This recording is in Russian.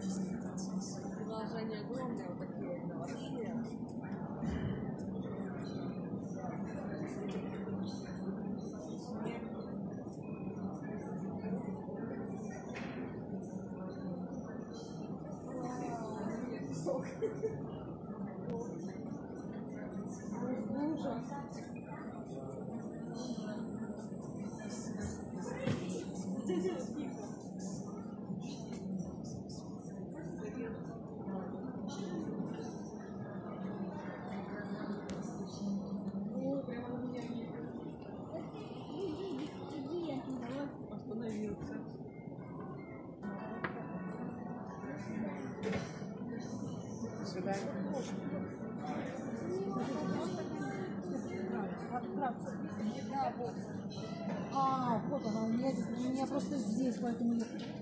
Приложения огромные, вот такие, это вообще. Остановился. До свидания. А, вот она, у меня просто здесь, поэтому